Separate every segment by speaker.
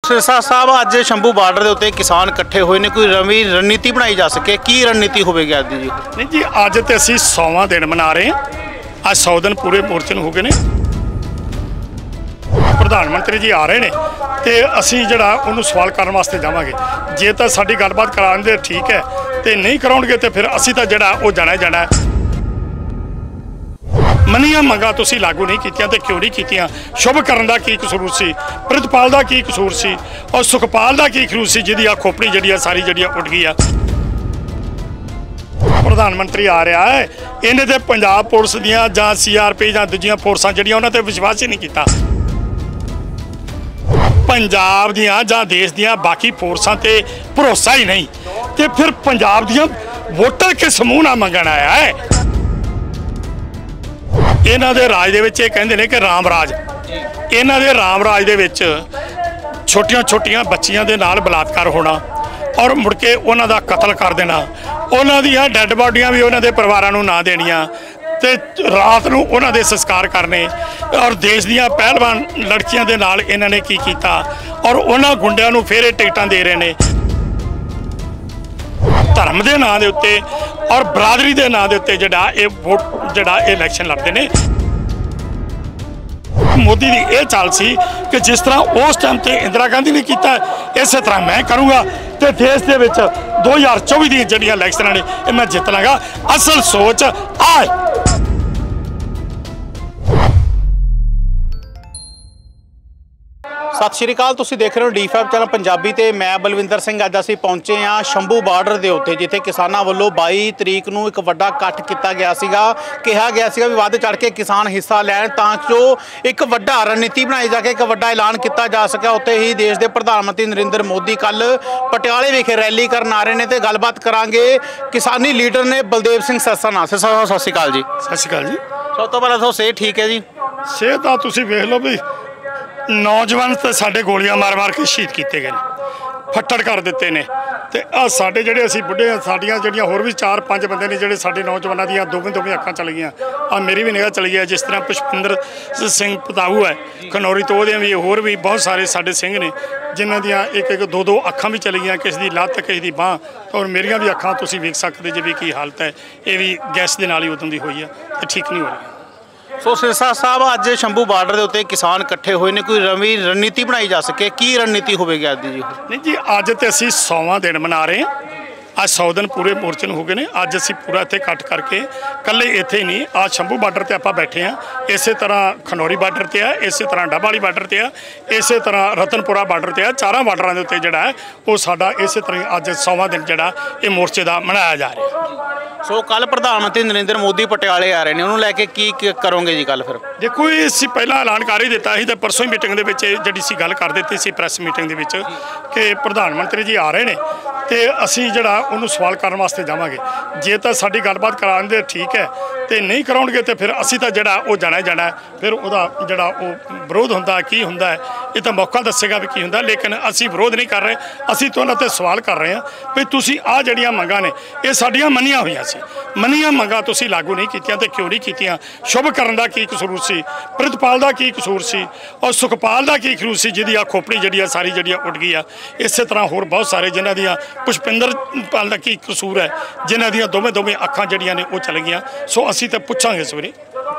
Speaker 1: सिरसा साहब अज शंभू बार्डर के उत्ते किसान इकट्ठे हुए ने, कोई नवीं रणनीति बनाई जा सके, की रणनीति होगी अज दी जी?
Speaker 2: नहीं जी, अज तो असी 100वां दिन मना रहे हैं। अज 100 दिन पूरे मोर्चे हो गए ने। प्रधानमंत्री जी आ रहे हैं तो असी जड़ा उन्होंने सवाल करने वास्ते जावांगे। जे तो साडी गलबात कराने ठीक है, तो नहीं कराउणगे तो फिर असी तो जड़ा वो जाना ही जाना है। मनिया मंगा तुसी लागू नहीं कीतियां ते क्यों नहीं कीतियां? शुभ करन दा की कसूर सी, प्रितपाल दा की कसूर सी और सुखपाल दा की कसूर सी जिहदी आ खोपड़ी जिहड़ी सारी जिहड़ी उठ गई आ। प्रधानमंत्री आ रहा है, इन्हें ते पंजाब पुलिस दियां जां CRP जां दूजियां फोर्सां जिहड़ियां उन्हां ते विश्वास ही नहीं कीता। पंजाब दियां जां देश दियां बाकी फोर्सां ते भरोसा ही नहीं, ते फिर पंजाब दियां वोटर किस समूह नाल मंगण आया है? इन्हां दे राज दे विच कहंदे ने कि राम राज, इन्हां दे राम राज दे विच छोटियां छोटियां बच्चियां दे नाल बलात्कार होना और मुड़ के उन्हां दा कतल कर देना, उन्हां दियां डैड बॉडियां भी उन्हां दे परिवारां नूं ना देणियां ते रात नूं उन्हां दे संस्कार करने। और देश दियां पहलवान लड़कियां दे नाल इन्हां ने की कीता और उन्हां गुंडियां नूं फेर टिकटां दे रहे ने। धर्म के नाँ के उत्ते और बरादरी के नाँ के उत्ते जड़ा ये वोट जड़ा इलैक्शन लड़ते हैं। मोदी की यह चाल सी कि जिस तरह उस टाइम ते इंदिरा गांधी ने किया, इस तरह मैं करूँगा तो देश के 2024 दी जड़ियां इलैक्शन ने मैं जित लाँगा। असल सोच आए।
Speaker 1: सत श्री अकाल, तुसीं देख रहे हो D5 चैनल पंजाबी ते मैं बलविंदर सिंह। अज असीं पहुंचे हाँ शंभू बार्डर के उत्ते, जिथे किसानों वालों 22 तरीक नूं एक वड्डा इकट्ठ किया गया सीगा। कहा गया सीगा भी वध चढ़ के किसान हिस्सा लैण तां जो एक वड्डा रणनीति बनाई जाके एक वड्डा ऐलान किया जा सके। उत्ते ही देश के प्रधानमंत्री नरेंद्र मोदी कल पटियाले विखे रैली करन आ रहे हैं तो गलबात करांगे। किसानी लीडर ने बलदेव सिंह सरसा नाल। सरसा साहब सत श्री अकाल जी।
Speaker 2: सत श्री अकाल जी।
Speaker 1: सब तो पहले तो सेहत ठीक है जी?
Speaker 2: सेहत आ तुसीं वेख लो भी नौजवान तो साढ़े गोलियां मार मार के शहीद किए गए, फट्टड़ कर दिते ने। तो आ साढ़े जेडे असीं बुढ़े साडियां जड़ियां होर भी 4-5 बंदे ने जेडे साडे नौजवानों दी दोवें अखां चल गई। आ मेरी भी निगाह चली है। जिस तरह पुष्पिंदर सिंह पताऊ है खनौरी तो वो भी होर भी बहुत सारे साडे सिंह ने जिन्हां दियां एक दो अखां भी चली गई, किसी की लत्त किसी की बांह और मेरियां भी अखां तुसीं वेख सकदे जे भी की हालत है। ये भी गैस के नाल ही उदों दी होई है ते ठीक नहीं हो रही।
Speaker 1: सो सिरसा साहब अज शंभू बार्डर के उत्ते किसान इकट्ठे हुए ने, कोई नवीं रणनीति बनाई जा सके, की रणनीति होगी अज दी जी?
Speaker 2: नहीं जी, अज तो असी 100वां दिन मना रहे हैं। अज 100 दिन पूरे मोर्चे हो गए ने। अज असी पूरा इत्थे इकट्ठ करके कल्ले इत्थे ही नहीं, आज शंभू बार्डर ते आपां बैठे हैं, इस तरह खनौरी बार्डर ते है, इस तरह डब वाली बार्डर ते है, इस तरह रतनपुरा बार्डर ते है। चारों बार्डरां दे उत्ते जिहड़ा है वो साडा इस तरह अज 100वां दिन जिहड़ा ये मोर्चे का मनाया जा रहा है।
Speaker 1: सो कल प्रधानमंत्री नरेंद्र मोदी पटियाले आ रहे हैं, उन्होंने लैके की करोगे जी कल? फिर
Speaker 2: देखो ये असीं पहला ऐलान कर ही दिता ही, तो परसों ही मीटिंग जी सी गल कर दी सी प्रैस मीटिंग कि प्रधानमंत्री जी आ रहे हैं तो असीं जड़ा उन्होंने सवाल करने वास्ते जावांगे। जे तो साडी गलबात कराने ठीक है, तो नहीं कराउणगे तो फिर असीं तो जड़ा वो जाना ही जाना है। फिर उहदा जड़ा वो विरोध हुंदा की हुंदा है ये तो मौका दसेगा भी की हुंदा। लेकिन असीं विरोध नहीं कर रहे, असीं तो उन्हां ते सवाल कर रहे हैं भी तुसीं आ जड़ियां मंगां ने ये साडियां मनियां होईयां सी, मनिया मंगा तुसीं लागू नहीं कीतियां ते क्यों नहीं कीतियां? शुभ करन दा की कसूर सी, प्रितपाल दा की कसूर सी और सुखपाल दा की कसूर सी जिहदी आ खोपड़ी जिहड़ी सारी जिहड़ी उठ गई आ। इस तरह होर बहुत सारे जिन्हां दियां पुष्पिंदर पाल दा की कसूर है, जिन्हां दियां दोवें अखां जिहड़ियां ने वो चल गईयां। सो असीं तो पुछांगे सवेरे।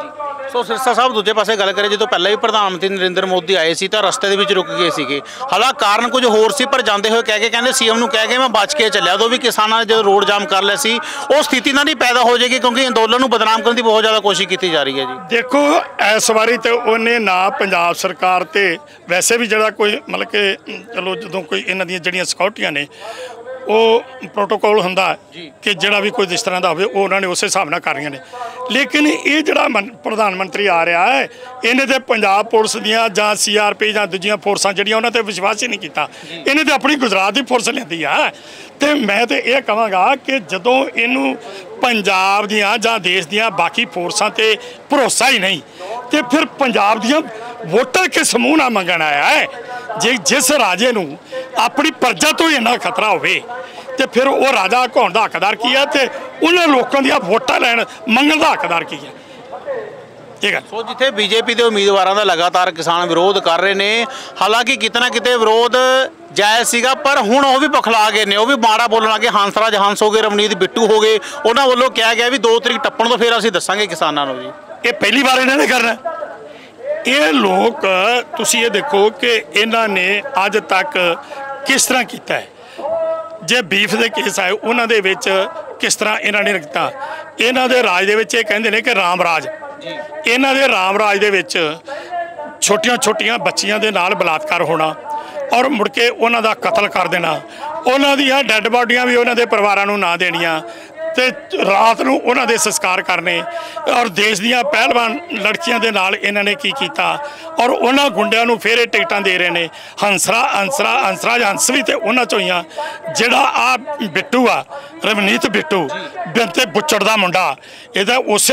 Speaker 1: सो सिरसा साहब दूजे पासे गल करें, जो पहले भी प्रधानमंत्री नरेंद्र मोदी आए सी तो रस्ते दे रुक गए थे, हालांकि कारण कुछ होर सी, पर जाते हुए कह के कहते CM नूं कह के मैं बच के चलिया। उदों भी किसानों ने जो रोड जाम कर लिया सी, वो स्थिति ना नहीं पैदा हो जाएगी क्योंकि अंदोलन नूं बदनाम करने की बहुत ज़्यादा कोशिश की जा रही है जी।
Speaker 2: देखो इस बारी तो उन्हें ना पंजाब सरकार ते वैसे भी जड़ा कोई मतलब कि चलो जो कोई इन्हां दियां जड़ियां सिक्योरिटियां ने वो प्रोटोकॉल हुंदा कि जड़ा भी कोई इस तरह का हो उन्होंने उस हिसाब नाल कर रही ने। लेकिन ये जड़ा प्रधानमंत्री आ रहा है इन्हें तो पंजाब पुलिस दियां जां CRP जां दूजियां फोर्सां जड़ियां उन्होंने तो विश्वास ही नहीं किया। इन्हें तो अपनी गुजरात की फोर्स लियांदी है। तो मैं तो ये कहांगा कि जदों इनू पंजाब दियां जां देश दियां बाकी फोर्सां ते भरोसा ही नहीं, तो फिर पंजाब दियां वोटर किस समूह नाल मंगण आया है? जे जिस राजे नूं अपनी प्रजा तो इन्ना खतरा होवे तो फिर वो राजा कौन का हकदार की है, तो उन्हें लोगों दी वोटां लैण मंगण का हकदार की है? ਇਹ ਗੱਲ।
Speaker 1: ਸੋ ਜਿੱਥੇ ਬੀਜੇਪੀ ਦੇ ਉਮੀਦਵਾਰਾਂ ਦਾ ਲਗਾਤਾਰ ਕਿਸਾਨ ਵਿਰੋਧ ਕਰ ਰਹੇ ਨੇ, ਹਾਲਾਂਕਿ ਕਿਤੇ ਨਾ ਕਿਤੇ ਵਿਰੋਧ ਜਾਇਜ਼ ਸੀਗਾ, ਪਰ ਹੁਣ ਉਹ ਵੀ ਪਖਲਾ ਗਏ ਨੇ, ਉਹ ਵੀ ਮਾੜਾ ਬੋਲਣ ਲੱਗੇ। ਹੰਸਰਾਜ ਹੰਸ ਹੋ ਗਏ, ਰਵਨੀਤ ਬਿੱਟੂ ਹੋ ਗਏ, ਉਹਨਾਂ ਵੱਲੋਂ ਕਿਹਾ ਗਿਆ ਵੀ 2 ਤਰੀਕ ਟੱਪਣ ਤੋਂ ਫਿਰ ਅਸੀਂ ਦੱਸਾਂਗੇ ਕਿਸਾਨਾਂ ਨੂੰ ਜੀ।
Speaker 2: ਇਹ ਪਹਿਲੀ ਵਾਰ ਇਹਨਾਂ ਨੇ ਕਰਨਾ। ਇਹ ਲੋਕ ਤੁਸੀਂ ਇਹ ਦੇਖੋ ਕਿ ਇਹਨਾਂ ਨੇ ਅੱਜ ਤੱਕ ਕਿਸ ਤਰ੍ਹਾਂ ਕੀਤਾ ਹੈ। ਜੇ ਬੀਫ ਦੇ ਕੇਸ ਆਏ ਉਹਨਾਂ ਦੇ ਵਿੱਚ ਕਿਸ ਤਰ੍ਹਾਂ ਇਹਨਾਂ ਨੇ ਕੀਤਾ। ਇਹਨਾਂ ਦੇ ਰਾਜ ਦੇ ਵਿੱਚ ਇਹ ਕਹਿੰਦੇ ਨੇ ਕਿ ਰਾਮ ਰਾਜ, ਇਹਨਾਂ ਦੇ ਰਾਮ ਰਾਜ ਦੇ ਵਿੱਚ ਛੋਟੀਆਂ ਛੋਟੀਆਂ ਬੱਚੀਆਂ ਦੇ ਨਾਲ ਬਲਾਤਕਾਰ ਹੋਣਾ ਔਰ ਮੁੜ ਕੇ ਉਹਨਾਂ ਦਾ ਕਤਲ ਕਰ ਦੇਣਾ, ਉਹਨਾਂ ਦੀਆਂ ਡੈੱਡ ਬਾਡੀਆਂ ਵੀ ਉਹਨਾਂ ਦੇ ਪਰਿਵਾਰਾਂ ਨੂੰ ਨਾ ਦੇਣੀਆਂ ਤੇ ਰਾਤ ਨੂੰ ਉਹਨਾਂ ਦੇ ਸੰਸਕਾਰ ਕਰਨੇ। ਔਰ ਦੇਸ਼ ਦੀਆਂ ਪਹਿਲਵਾਨ ਲੜਕੀਆਂ ਦੇ ਨਾਲ ਇਹਨਾਂ ਨੇ ਕੀ ਕੀਤਾ ਔਰ ਉਹਨਾਂ ਗੁੰਡਿਆਂ ਨੂੰ ਫਿਰ ਇਹ ਟਿਕਟਾਂ ਦੇ ਰਹੇ ਨੇ। ਹੰਸਰਾਜ ਹੰਸ ਵੀ ਤੇ ਉਹਨਾਂ ਚੋਂ ਹੀ ਆ। ਜਿਹੜਾ ਆ ਬਿੱਟੂ ਆ, ਰਵਨੀਤ ਬਿੱਟੂ, ਬਿੰਤੇ ਬੁੱਚੜ ਦਾ ਮੁੰਡਾ, ਇਹਦਾ ਉਸੇ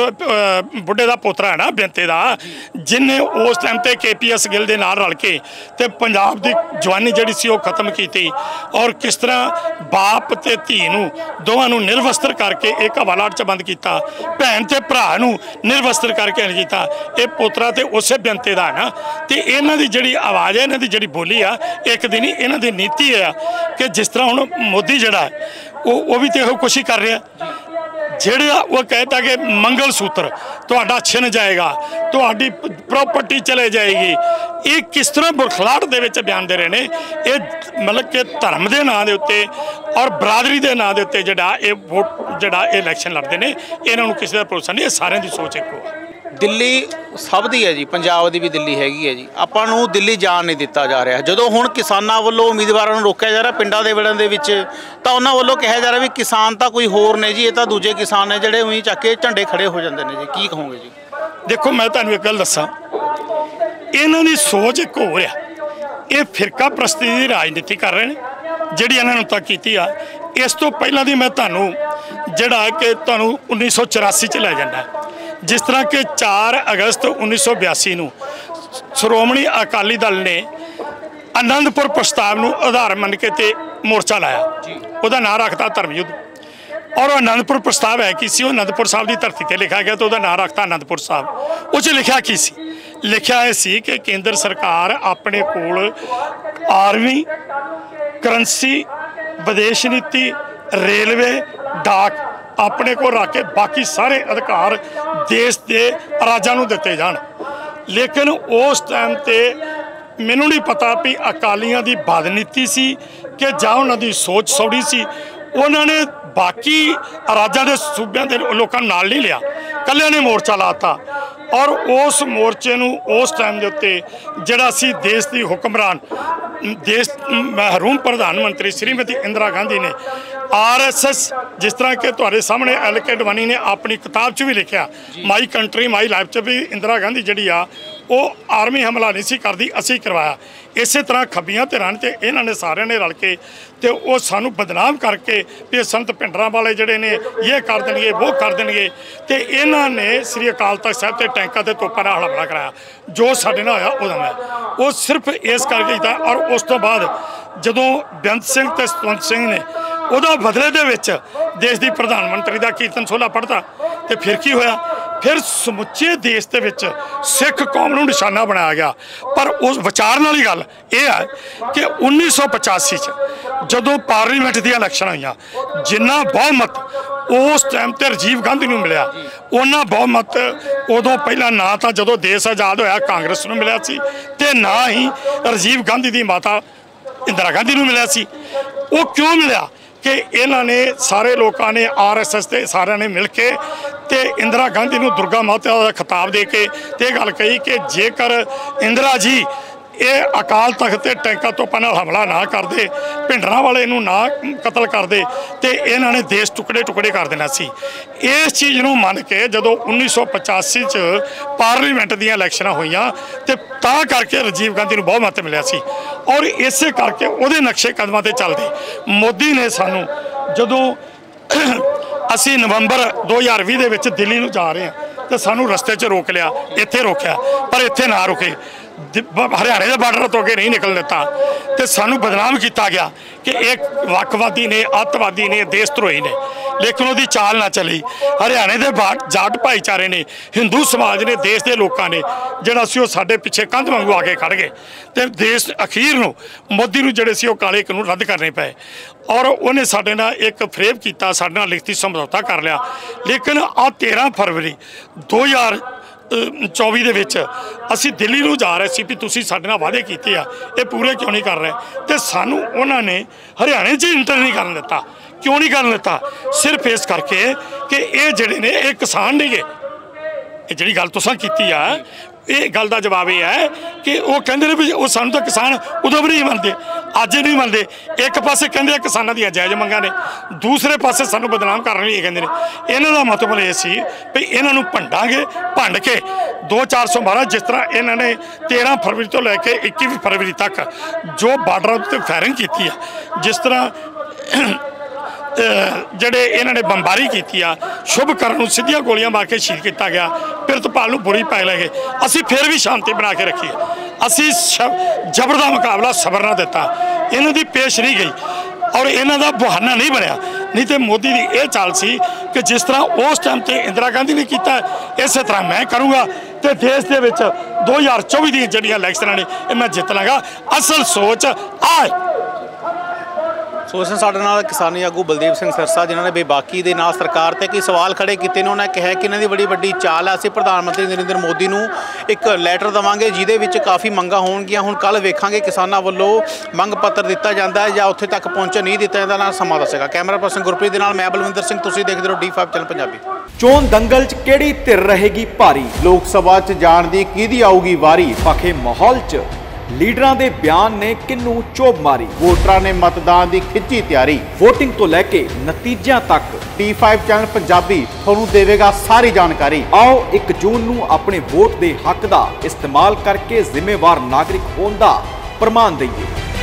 Speaker 2: ਬੁੱਢੇ ਦਾ ਪੋਤਰਾ ਹੈ ਨਾ ਬਿੰਤੇ ਦਾ, ਜਿਹਨੇ ਉਸ ਟਾਈਮ ਤੇ KPS ਗਿੱਲ ਦੇ ਨਾਲ ਰਲ ਕੇ ਤੇ ਪੰਜਾਬ ਦੀ ਜਵਾਨੀ ਜਿਹੜੀ ਸੀ ਉਹ ਖਤਮ ਕੀਤੀ। ਔਰ ਕਿਸ ਤਰ੍ਹਾਂ ਬਾਪ ਤੇ ਧੀ ਨੂੰ ਦੋਵਾਂ ਨੂੰ ਨਿਰਵਸਤਰ ਕਰਕੇ ਇੱਕ ਹਵਾਲਾਤ 'ਚ ਬੰਦ ਕੀਤਾ, ਭੈਣ ਤੇ ਭਰਾ ਨੂੰ ਨਿਰਵਸਤਰ ਕਰਕੇ ਕੀਤਾ। ਇਹ ਪੋਤਰਾ ਤੇ ਉਸੇ ਬਿੰਤੇ ਦਾ ਹੈ ਨਾ। ਤੇ ਇਹਨਾਂ ਦੀ ਜਿਹੜੀ ਆਵਾਜ਼ ਹੈ, ਇਹਨਾਂ ਦੀ ਜਿਹੜੀ ਬੋਲੀ ਆ, ਇੱਕ ਦਿਨ ਹੀ ਇਹਨਾਂ ਦੀ ਨੀਤੀ ਆ ਕਿ ਜਿਸ ਤਰ੍ਹਾਂ ਹੁਣ ਮੋਦੀ ਜਿਹੜਾ ਉਹ ਵੀ ਤੇ ਇਹੋ ਕੁਛ ਹੀ ਕਰ ਰਿਹਾ। ਜਿਹੜਾ ਉਹ कहता कि मंगल सूत्र ਤੁਹਾਡਾ छिन जाएगा, ਤੁਹਾਡੀ प्रॉपर्टी चले जाएगी। ਇਹ किस तरह बुरखलाहट ਦੇ ਵਿੱਚ ਬਿਆਨ ਦੇ ਰਹੇ ਨੇ। ਇਹ ਮਤਲਬ ਕਿ ਧਰਮ ਦੇ ਨਾਂ ਦੇ ਉੱਤੇ ਔਰ ਬਰਾਦਰੀ ਦੇ ਨਾਂ ਦੇ ਉੱਤੇ ਜਿਹੜਾ ਇਹ ਵੋਟ ਜਿਹੜਾ ਇਹ ਇਲੈਕਸ਼ਨ ਲੜਦੇ ਨੇ, ਇਹਨਾਂ ਨੂੰ ਕਿਸੇ ਦਾ ਭਰੋਸਾ ਨਹੀਂ। ਇਹ ਸਾਰਿਆਂ ਦੀ ਸੋਚ ਇੱਕੋ ਹੈ।
Speaker 1: ਦਿੱਲੀ ਸਭ ਦੀ ਹੈ ਜੀ, ਪੰਜਾਬ ਦੀ ਵੀ ਦਿੱਲੀ ਹੈਗੀ ਹੈ ਜੀ। ਆਪਾਂ ਨੂੰ ਦਿੱਲੀ ਜਾਣ ਨਹੀਂ ਦਿੱਤਾ ਜਾ ਰਿਹਾ। ਜਦੋਂ ਹੁਣ ਕਿਸਾਨਾਂ ਵੱਲੋਂ ਉਮੀਦਵਾਰਾਂ ਨੂੰ ਰੋਕਿਆ ਜਾ ਰਿਹਾ ਪਿੰਡਾਂ ਦੇ ਵਿੜਾਂ ਦੇ ਵਿੱਚ, ਤਾਂ ਉਹਨਾਂ ਵੱਲੋਂ ਕਿਹਾ ਜਾ ਰਿਹਾ ਵੀ ਕਿਸਾਨ ਤਾਂ ਕੋਈ ਹੋਰ ਨੇ ਜੀ, ਇਹ ਤਾਂ ਦੂਜੇ ਕਿਸਾਨ ਨੇ ਜਿਹੜੇ ਉਹੀ ਚੱਕ ਕੇ ਝੰਡੇ ਖੜੇ ਹੋ ਜਾਂਦੇ ਨੇ ਜੀ। ਕੀ ਕਹੋਗੇ ਜੀ?
Speaker 2: ਦੇਖੋ ਮੈਂ ਤੁਹਾਨੂੰ ਇੱਕ ਗੱਲ ਦੱਸਾਂ, ਇਹਨਾਂ ਦੀ ਸੋਚ ਇੱਕ ਹੋਰ ਆ। ਇਹ ਫਿਰਕਾ ਪ੍ਰਸਤੀ ਦੀ ਰਾਜਨੀਤੀ ਕਰ ਰਹੇ ਨੇ ਜਿਹੜੀ ਇਹਨਾਂ ਨੂੰ ਤੱਕ ਕੀਤੀ ਆ। ਇਸ ਤੋਂ ਪਹਿਲਾਂ ਦੀ ਮੈਂ ਤੁਹਾਨੂੰ ਜਿਹੜਾ ਕਿ ਤੁਹਾਨੂੰ 1984 'ਚ ਲੈ ਜਾਂਦਾ। ਜਿਸ ਤਰ੍ਹਾਂ ਕਿ 4 ਅਗਸਤ 1982 ਨੂੰ ਸ਼੍ਰੋਮਣੀ ਅਕਾਲੀ ਦਲ ਨੇ ਆਨੰਦਪੁਰ ਪ੍ਰਸਤਾਵ ਨੂੰ ਆਧਾਰ ਮੰਨ ਕੇ ਤੇ ਮੋਰਚਾ ਲਾਇਆ। ਉਹਦਾ ਨਾਂ ਰੱਖਤਾ ਧਰਮ ਯੁੱਧ। ਔਰ ਉਹ ਆਨੰਦਪੁਰ ਪ੍ਰਸਤਾਵ ਹੈ ਕੀ ਸੀ? ਉਹ ਆਨੰਦਪੁਰ ਸਾਹਿਬ ਦੀ ਧਰਤੀ ਤੇ ਲਿਖਿਆ ਗਿਆ ਤੇ ਉਹਦਾ ਨਾਂ ਰੱਖਤਾ ਆਨੰਦਪੁਰ ਸਾਹਿਬ। ਉਹ 'ਚ ਲਿਖਿਆ ਕੀ ਸੀ? ਲਿਖਿਆ ਇਹ ਸੀ ਕਿ ਕੇਂਦਰ ਸਰਕਾਰ ਆਪਣੇ ਕੋਲ ਆਰਮੀ, ਕਰੰਸੀ, ਵਿਦੇਸ਼ ਨੀਤੀ, ਰੇਲਵੇ, ਡਾਕ ਆਪਣੇ ਕੋਲ ਰੱਖ ਕੇ ਬਾਕੀ ਸਾਰੇ ਅਧਿਕਾਰ ਦੇਸ਼ ਦੇ ਰਾਜਾਂ ਨੂੰ ਦਿੱਤੇ ਜਾਣ। ਲੇਕਿਨ ਉਸ ਟਾਈਮ ਤੇ ਮੈਨੂੰ ਨਹੀਂ ਪਤਾ ਵੀ ਅਕਾਲੀਆਂ ਦੀ ਬਦਨੀਤੀ ਸੀ ਕਿ ਜਾਂ ਉਹਨਾਂ ਦੀ ਸੋਚ ਸੌੜੀ ਸੀ। ਉਹਨਾਂ ਨੇ ਬਾਕੀ ਰਾਜਾਂ ਦੇ ਸੂਬਿਆਂ ਦੇ ਲੋਕਾਂ ਨੂੰ ਨਾਲ ਨਹੀਂ ਲਿਆ, ਇਕੱਲਿਆਂ ਨੇ ਮੋਰਚਾ ਲਾਤਾ। ਔਰ ਉਸ ਮੋਰਚੇ ਨੂੰ ਉਸ ਟਾਈਮ ਦੇ ਉੱਤੇ ਜਿਹੜਾ ਸੀ ਦੇਸ਼ ਦੀ ਹੁਕਮਰਾਨ, ਦੇਸ਼ ਮਹਿਰੂਮ ਪ੍ਰਧਾਨ ਮੰਤਰੀ ਸ਼੍ਰੀਮਤੀ ਇੰਦਰਾ ਗਾਂਧੀ ਨੇ RSS, ਜਿਸ ਤਰ੍ਹਾਂ ਕਿ ਤੁਹਾਡੇ ਸਾਹਮਣੇ LK ਅਡਵਾਨੀ ਨੇ ਆਪਣੀ ਕਿਤਾਬ 'ਚ ਵੀ ਲਿਖਿਆ, ਮਾਈ ਕੰਟਰੀ ਮਾਈ ਲਾਈਫ 'ਚ ਵੀ ਇੰਦਰਾ ਗਾਂਧੀ ਜਿਹੜੀ ਆ ਉਹ ਆਰਮੀ ਹਮਲਾ ਨਹੀਂ ਸੀ ਕਰਦੀ, ਅਸੀਂ ਕਰਵਾਇਆ। ਇਸੇ ਤਰ੍ਹਾਂ ਖੱਬੀਆਂ ਧਿਰਾਂ ਤੇ ਇਹਨਾਂ ਨੇ ਸਾਰਿਆਂ ਨੇ ਰਲ ਕੇ ਤੇ ਉਹ ਸਾਨੂੰ ਬਦਨਾਮ ਕਰਕੇ ਵੀ ਸੰਤ ਭਿੰਡਰਾਂ ਵਾਲੇ ਜਿਹੜੇ ਨੇ ਇਹ ਕਰ ਦੇਣਗੇ, ਉਹ ਕਰ ਦੇਣਗੇ। ਤੇ ਇਹਨਾਂ ਨੇ ਸ੍ਰੀ ਅਕਾਲ ਤਖਤ ਸਾਹਿਬ ਤੇ ਟੈਂਕਾਂ ਤੇ ਤੋਪਾਂ ਨਾਲ ਹਮਲਾ ਕਰਾਇਆ। ਜੋ ਸਾਡੇ ਨਾਲ ਹੋਇਆ ਉਹਦਾ ਮੈਂ ਉਹ ਸਿਰਫ ਇਸ ਕਰਕੇ ਕੀਤਾ। ਔਰ ਉਸ ਤੋਂ ਬਾਅਦ ਜਦੋਂ ਬੇਅੰਤ ਸਿੰਘ ਤੇ ਸਤਵੰਤ ਸਿੰਘ ਨੇ ਉਹਦਾ ਬਦਲੇ ਦੇ ਵਿੱਚ ਦੇਸ਼ ਦੀ ਪ੍ਰਧਾਨ ਮੰਤਰੀ ਦਾ ਕੀਰਤਨ ਸੋਹਲਾ ਪੜ੍ਹਤਾ ਤੇ ਫਿਰ ਕੀ ਹੋਇਆ? ਫਿਰ ਸਮੁੱਚੇ ਦੇਸ਼ ਦੇ ਵਿੱਚ ਸਿੱਖ ਕੌਮ ਨੂੰ ਨਿਸ਼ਾਨਾ ਬਣਾਇਆ ਗਿਆ। ਪਰ ਉਸ ਵਿਚਾਰਨ ਵਾਲੀ ਗੱਲ ਇਹ ਹੈ ਕਿ 1985 'ਚ ਜਦੋਂ ਪਾਰਲੀਮੈਂਟ ਦੀਆਂ ਇਲੈਕਸ਼ਨ ਹੋਈਆਂ, ਜਿੰਨਾ ਬਹੁਮਤ ਉਸ ਟਾਈਮ ਤੇ ਰਾਜੀਵ ਗਾਂਧੀ ਨੂੰ ਮਿਲਿਆ, ਉਹਨਾਂ ਬਹੁਮਤ ਉਦੋਂ ਪਹਿਲਾਂ ਨਾ ਤਾਂ ਜਦੋਂ ਦੇਸ਼ ਆਜ਼ਾਦ ਹੋਇਆ ਕਾਂਗਰਸ ਨੂੰ ਮਿਲਿਆ ਸੀ ਤੇ ਨਾ ਹੀ ਰਾਜੀਵ ਗਾਂਧੀ ਦੀ ਮਾਤਾ ਇੰਦਰਾ ਗਾਂਧੀ ਨੂੰ ਮਿਲਿਆ ਸੀ। ਉਹ ਕਿਉਂ ਮਿਲਿਆ? ਕਿ ਇਹਨਾਂ ਨੇ ਸਾਰੇ ਲੋਕਾਂ ਨੇ RSS ਤੇ ਸਾਰਿਆਂ ਨੇ ਮਿਲ ਕੇ ਤੇ ਇੰਦਰਾ ਗਾਂਧੀ ਨੂੰ ਦੁਰਗਾ ਮਾਤਾ ਦਾ ਖਿਤਾਬ ਦੇ ਕੇ ਤੇ ਇਹ ਗੱਲ ਕਹੀ ਕਿ ਜੇਕਰ ਇੰਦਰਾ ਜੀ ਇਹ ਅਕਾਲ ਤਖਤ ਤੇ ਟੈਂਕਾਂ ਤੋਪਾਂ ਨਾਲ ਹਮਲਾ ਨਾ ਕਰਦੇ, ਭਿੰਡਰਾਂ ਵਾਲੇ ਨੂੰ ਨਾ ਕਤਲ ਕਰਦੇ ਤੇ ਇਹਨਾਂ ਨੇ ਦੇਸ਼ ਟੁਕੜੇ ਟੁਕੜੇ ਕਰ ਦੇਣਾ ਸੀ। ਇਸ ਚੀਜ਼ ਨੂੰ ਮੰਨ ਕੇ ਜਦੋਂ 1985 'ਚ ਪਾਰਲੀਮੈਂਟ ਦੀਆਂ ਇਲੈਕਸ਼ਨਾਂ ਹੋਈਆਂ ਤੇ ਤਾਂ ਕਰਕੇ ਰਾਜੀਵ ਗਾਂਧੀ ਨੂੰ ਬਹੁਮਤ ਮਿਲਿਆ ਸੀ। ਔਰ ਇਸੇ ਕਰਕੇ ਉਹਦੇ ਨਕਸ਼ੇ ਕਦਮਾਂ ਤੇ ਚੱਲਦੇ ਮੋਦੀ ਨੇ ਸਾਨੂੰ, ਜਦੋਂ ਅਸੀਂ ਨਵੰਬਰ 2020 ਦੇ ਵਿੱਚ ਦਿੱਲੀ ਨੂੰ ਜਾ ਰਹੇ ਹਾਂ ਤੇ ਸਾਨੂੰ ਰਸਤੇ 'ਚ ਰੋਕ ਲਿਆ, ਇੱਥੇ ਰੋਕਿਆ, ਪਰ ਇੱਥੇ ਨਾ ਰੁਕੇ, ਹਰਿਆਣੇ ਦੇ ਬਾਰਡਰ ਤੋਂ ਅੱਗੇ ਨਹੀਂ ਨਿਕਲ ਦਿੱਤਾ ਤੇ ਸਾਨੂੰ ਬਦਨਾਮ ਕੀਤਾ ਗਿਆ ਕਿ ਇਹ ਵੱਖਵਾਦੀ ਨੇ, ਅੱਤਵਾਦੀ ਨੇ, ਦੇਸ਼ ਧਰੋਹੀ ਨੇ। ਲੇਕਿਨ ਉਹਦੀ ਚਾਲ ਨਾ ਚੱਲੀ। ਹਰਿਆਣੇ ਦੇ ਜਾਟ ਭਾਈਚਾਰੇ ਨੇ, ਹਿੰਦੂ ਸਮਾਜ ਨੇ, ਦੇਸ਼ ਦੇ ਲੋਕਾਂ ਨੇ ਜਿਹੜਾ ਸੀ ਉਹ ਸਾਡੇ ਪਿੱਛੇ ਕੰਧ ਵਾਂਗੂ ਆ ਕੇ ਖੜ ਗਏ ਤੇ ਦੇਸ਼ ਅਖੀਰ ਨੂੰ ਮੋਦੀ ਨੂੰ ਜਿਹੜੇ ਸੀ ਉਹ ਕਾਲੇ ਕਾਨੂੰਨ ਰੱਦ ਕਰਨੇ ਪਏ ਔਰ ਉਹਨੇ ਸਾਡੇ ਨਾਲ ਇੱਕ ਫਰੇਬ ਕੀਤਾ, ਸਾਡੇ ਨਾਲ ਲਿਖਤੀ ਸਮਝੌਤਾ ਕਰ ਲਿਆ। ਲੇਕਿਨ ਆ 13 ਫਰਵਰੀ 2024 ਦੇ ਵਿੱਚ ਅਸੀਂ ਦਿੱਲੀ ਨੂੰ ਜਾ ਰਹੇ ਸੀ ਵੀ ਤੁਸੀਂ ਸਾਡੇ ਨਾਲ ਵਾਅਦੇ ਕੀਤੇ ਆ, ਇਹ ਪੂਰੇ ਕਿਉਂ ਨਹੀਂ ਕਰ ਰਹੇ? ਤੇ ਸਾਨੂੰ ਉਹਨਾਂ ਨੇ ਹਰਿਆਣੇ 'ਚ ਇੰਟਰ ਨਹੀਂ ਕਰਨ ਦਿੱਤਾ। ਕਿਉਂ ਨਹੀਂ ਕਰਨ ਦਿੱਤਾ? ਸਿਰਫ ਇਸ ਕਰਕੇ ਕਿ ਇਹ ਜਿਹੜੇ ਨੇ ਇਹ ਕਿਸਾਨ ਨੇਗੇ। ਇਹ ਜਿਹੜੀ ਗੱਲ ਤੁਸੀਂ ਕੀਤੀ ਆ, ਇਹ ਗੱਲ ਦਾ ਜਵਾਬ ਇਹ ਹੈ ਕਿ ਉਹ ਕਹਿੰਦੇ ਨੇ ਵੀ ਉਹ ਸਾਨੂੰ ਤਾਂ ਕਿਸਾਨ ਉਦੋਂ ਵੀ ਨਹੀਂ ਮੰਨਦੇ, ਅੱਜ ਨਹੀਂ ਮੰਨਦੇ। ਇੱਕ ਪਾਸੇ ਕਹਿੰਦੇ ਆ ਕਿਸਾਨਾਂ ਦੀਆਂ ਜਾਇਜ਼ ਮੰਗਾਂ ਨੇ, ਦੂਸਰੇ ਪਾਸੇ ਸਾਨੂੰ ਬਦਨਾਮ ਕਰਨ ਲਈ ਕਹਿੰਦੇ ਨੇ। ਇਹਨਾਂ ਦਾ ਮਤਲਬ ਇਹ ਸੀ ਵੀ ਇਹਨਾਂ ਨੂੰ ਭੰਡਾਂਗੇ, ਭੰਡ ਕੇ 2412 ਜਿਸ ਤਰ੍ਹਾਂ ਇਹਨਾਂ ਨੇ 13 ਫਰਵਰੀ ਤੋਂ ਲੈ ਕੇ 21 ਫਰਵਰੀ ਤੱਕ ਜੋ ਬਾਰਡਰ ਉੱਤੇ ਫਾਇਰਿੰਗ ਕੀਤੀ ਆ, ਜਿਸ ਤਰ੍ਹਾਂ ਜਿਹੜੇ ਇਹਨਾਂ ਨੇ ਬੰਬਾਰੀ ਕੀਤੀ ਆ, ਸ਼ੁਭਕਰਨ ਨੂੰ ਸਿੱਧੀਆਂ ਗੋਲੀਆਂ ਮਾਰ ਕੇ ਸ਼ਹੀਦ ਕੀਤਾ ਗਿਆ, ਪ੍ਰਿਤਪਾਲ ਨੂੰ ਬੁਰੀ ਪੈ ਲੈ ਗਏ। ਅਸੀਂ ਫਿਰ ਵੀ ਸ਼ਾਂਤੀ ਬਣਾ ਕੇ ਰੱਖੀ। ਅਸੀਂ ਜ਼ਬਰ ਦਾ ਮੁਕਾਬਲਾ ਸਬਰ ਨਾਲ ਦਿੱਤਾ, ਇਹਨਾਂ ਦੀ ਪੇਸ਼ ਨਹੀਂ ਗਈ ਔਰ ਇਹਨਾਂ ਦਾ ਬਹਾਨਾ ਨਹੀਂ ਬਣਿਆ। ਨਹੀਂ ਤੇ ਮੋਦੀ ਦੀ ਇਹ ਚਾਲ ਸੀ ਕਿ ਜਿਸ ਤਰ੍ਹਾਂ ਉਸ ਟਾਈਮ ਤੇ ਇੰਦਰਾ ਗਾਂਧੀ ਨੇ ਕੀਤਾ, ਇਸੇ ਤਰ੍ਹਾਂ ਮੈਂ ਕਰੂੰਗਾ ਤੇ ਦੇਸ਼ ਦੇ ਵਿੱਚ 2024 ਦੀਆਂ ਜਿਹੜੀਆਂ ਇਲੈਕਸ਼ਨਾਂ ਨੇ ਇਹ ਮੈਂ ਜਿੱਤ ਲਾਂਗਾ। ਅਸਲ ਸੋਚ ਆਏ।
Speaker 1: ਸੋ ਇਸ ਸਾਡੇ ਨਾਲ ਕਿਸਾਨੀ ਆਗੂ ਬਲਦੇਵ ਸਿੰਘ ਸਿਰਸਾ, ਜਿਨ੍ਹਾਂ ਨੇ ਬੇਬਾਕੀ ਦੇ ਨਾਲ ਸਰਕਾਰ ਤੇ ਕਈ ਸਵਾਲ ਖੜੇ ਕੀਤੇ ਨੇ। ਉਹਨਾਂ ਕਿਹਾ ਕਿ ਇਹਨਾਂ ਦੀ ਬੜੀ ਵੱਡੀ ਚਾਲ ਹੈ, ਅਸੀਂ ਪ੍ਰਧਾਨ ਮੰਤਰੀ ਨਰਿੰਦਰ ਮੋਦੀ ਨੂੰ ਇੱਕ ਲੈਟਰ ਦੇਵਾਂਗੇ ਜਿਹਦੇ ਵਿੱਚ ਕਾਫੀ ਮੰਗਾਂ ਹੋਣਗੀਆਂ। ਹੁਣ ਕੱਲ੍ਹ ਵੇਖਾਂਗੇ ਕਿਸਾਨਾਂ ਵੱਲੋਂ ਮੰਗ ਪੱਤਰ ਦਿੱਤਾ ਜਾਂਦਾ ਹੈ ਜਾਂ ਉੱਥੇ ਤੱਕ ਪਹੁੰਚਣ ਨਹੀਂ ਦਿੱਤਾ ਜਾਂਦਾ, ਨਾਲ ਸਮਾਂ ਦੱਸੇਗਾ। ਕੈਮਰਾ ਪਰਸਨ ਗੁਰਪ੍ਰੀਤ ਦੇ ਨਾਲ ਮੈਂ ਬਲਵਿੰਦਰ ਸਿੰਘ, ਤੁਸੀਂ ਦੇਖਦੇ ਰਹੋ D5 ਚੈਨਲ ਪੰਜਾਬੀ।
Speaker 3: ਚੋਣ ਦੰਗਲ 'ਚ ਕਿਹੜੀ ਧਿਰ ਰਹੇਗੀ ਭਾਰੀ?
Speaker 1: ਲੋਕ ਸਭਾ 'ਚ ਜਾਣ ਦੀ ਕਿਹਦੀ ਆਊਗੀ ਵਾਰੀ?
Speaker 3: ਪੱਖੇ ਮਾਹੌਲ 'ਚ ਲੀਡਰਾਂ ਦੇ ਬਿਆਨ ਨੇ ਕਿੰਨੂੰ ਚੋਭ ਮਾਰੀ?
Speaker 1: ਵੋਟਰਾਂ ਨੇ ਮਤਦਾਨ ਦੀ ਖਿੱਚੀ ਤਿਆਰੀ।
Speaker 3: ਵੋਟਿੰਗ ਤੋਂ ਲੈ ਕੇ ਨਤੀਜਿਆਂ ਤੱਕ
Speaker 1: D5 ਚੈਨਲ ਪੰਜਾਬੀ ਤੁਹਾਨੂੰ ਦੇਵੇਗਾ ਸਾਰੀ ਜਾਣਕਾਰੀ।
Speaker 3: ਆਓ 1 ਜੂਨ ਨੂੰ ਆਪਣੇ ਵੋਟ ਦੇ ਹੱਕ ਦਾ ਇਸਤੇਮਾਲ ਕਰਕੇ ਜ਼ਿੰਮੇਵਾਰ ਨਾਗਰਿਕ ਹੋਣ ਦਾ ਪ੍ਰਮਾਣ ਦਈਏ।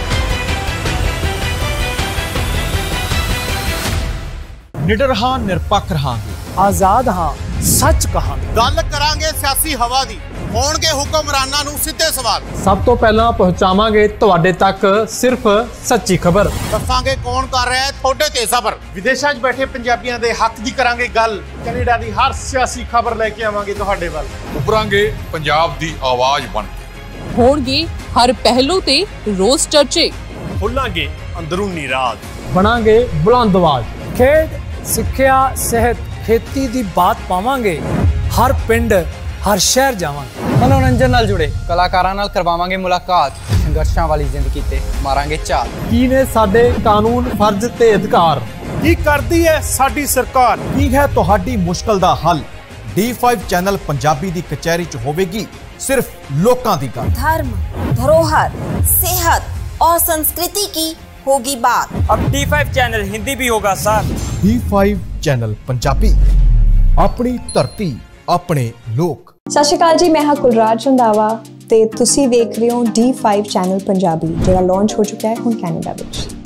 Speaker 3: ਨਿਡਰ ਹਾਂ, ਨਿਰਪੱਖ ਰਹਾਂਗੇ,
Speaker 4: ਆਜ਼ਾਦ ਹਾਂ, ਸੱਚ ਕਹਾਂਗੇ।
Speaker 1: ਗੱਲ ਕਰਾਂਗੇ ਸਿਆਸੀ ਹਵਾ ਦੀ, ਹੋਣਗੇ ਹੁਕਮਰਾਨਾਂ ਨੂੰ ਸਿੱਧੇ ਸਵਾਲ।
Speaker 4: ਸਭ ਤੋਂ ਪਹਿਲਾਂ ਪਹੁੰਚਾਵਾਂਗੇ ਤੁਹਾਡੇ ਤੱਕ ਸਿਰਫ ਸੱਚੀ ਖਬਰ।
Speaker 1: ਦੱਸਾਂਗੇ ਕੌਣ ਕਰ ਰਿਹਾ ਹੈ ਤੁਹਾਡੇ ਤੇ ਸਬਰ।
Speaker 5: ਵਿਦੇਸ਼ਾਂ 'ਚ ਬੈਠੇ ਪੰਜਾਬੀਆਂ ਦੇ ਹੱਕ ਦੀ ਕਰਾਂਗੇ ਗੱਲ। ਕੈਨੇਡਾ ਦੀ ਹਰ ਸਿਆਸੀ ਖਬਰ ਲੈ ਕੇ ਆਵਾਂਗੇ ਤੁਹਾਡੇ ਵੱਲ।
Speaker 6: ਉਭਰਾਂਗੇ ਪੰਜਾਬ ਦੀ ਆਵਾਜ਼ ਬਣ ਕੇ।
Speaker 7: ਹੋਣਗੇ ਹਰ ਪਹਿਲੂ ਤੇ ਰੋਜ਼ ਚਰਚੇ।
Speaker 5: ਖੋਲਾਂਗੇ ਅੰਦਰੂਨੀ ਰਾਜ।
Speaker 4: ਬਣਾਂਗੇ ਬੁਲੰਦ ਆਵਾਜ਼। ਖੇਡ, ਸਿੱਖਿਆ, ਸਿਹਤ, ਖੇਤੀ ਦੀ ਬਾਤ ਪਾਵਾਂਗੇ। ਹਰ ਪਿੰਡ, ਹਰ ਸ਼ਹਿਰ ਜਾਵਾਂਗੇ।
Speaker 8: ਮਨੋਰੰਜਨ ਨਾਲ ਜੁੜੇ ਕਲਾਕਾਰਾਂ ਨਾਲ ਕਰਵਾਵਾਂਗੇ ਮੁਲਾਕਾਤ। ਸੰਘਰਸ਼ਾਂ ਵਾਲੀ ਜ਼ਿੰਦਗੀ ਤੇ ਮਾਰਾਂਗੇ ਝਾਤ।
Speaker 4: ਕੀ ਨੇ ਸਾਡੇ ਕਾਨੂੰਨ, ਫਰਜ਼ ਤੇ ਅਧਿਕਾਰ?
Speaker 5: ਕੀ ਕਰਦੀ ਹੈ ਸਾਡੀ ਸਰਕਾਰ?
Speaker 3: ਕੀ ਹੈ ਤੁਹਾਡੀ ਮੁਸ਼ਕਲ ਦਾ ਹੱਲ? D5 ਚੈਨਲ ਪੰਜਾਬੀ ਦੀ ਕਚਹਿਰੀ 'ਚ ਹੋਵੇਗੀ सिर्फ लोकां दी गल।
Speaker 9: धर्म, धरोहर, सेहत और संस्कृति की होगी बात।
Speaker 10: अब D5 चैनल हिंदी भी होगा सर।
Speaker 3: D5 चैनल पंजाबी, अपनी धरती अपने लोक।
Speaker 11: सत श्री अकाल जी, मैं हाँ कुलराज रंधावा ते तुसी वेख रहे हो D5 चैनल पंजाबी, जिहड़ा लॉन्च हो चुका है हुण कैनेडा विच।